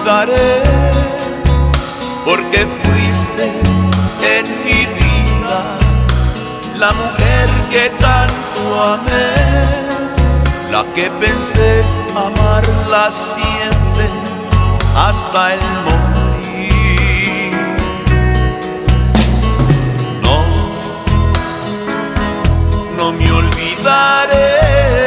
olvidaré, porque fuiste en mi vida la mujer que tanto amé, la que pensé amarla siempre hasta el morir. No, no me olvidaré,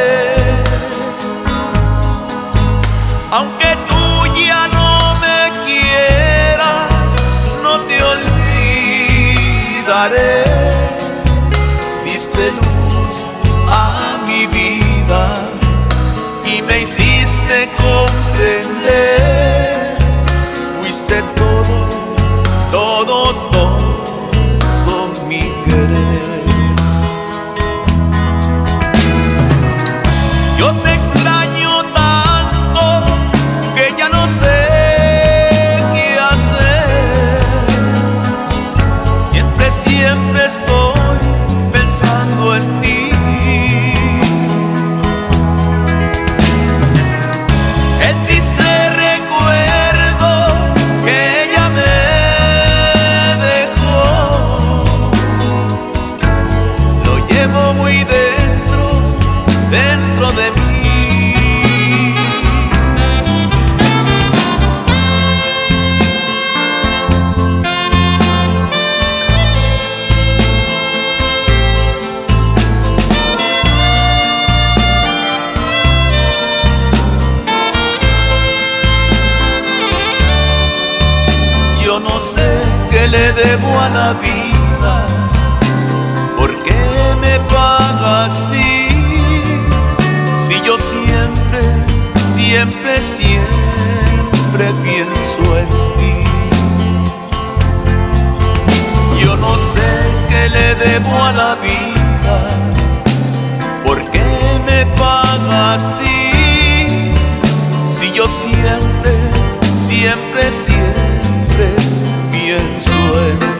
aunque tú ya no me quieras, no te olvidaré. Diste luz a mi vida y me hiciste comprender. Fuiste todo, todo, todo mi querer. Yo te extraño tanto que ya no sé qué hacer. Siempre, siempre estoy pensando en ti. El triste recuerdo que ella me dejó, lo llevo muy dentro, dentro de mí. Yo no sé qué le debo a la vida, ¿por qué me paga así? Si yo siempre, siempre, siempre pienso en ti. Yo no sé qué le debo a la vida, ¿por qué me paga así? Si yo siempre, siempre, siempre pienso en ti.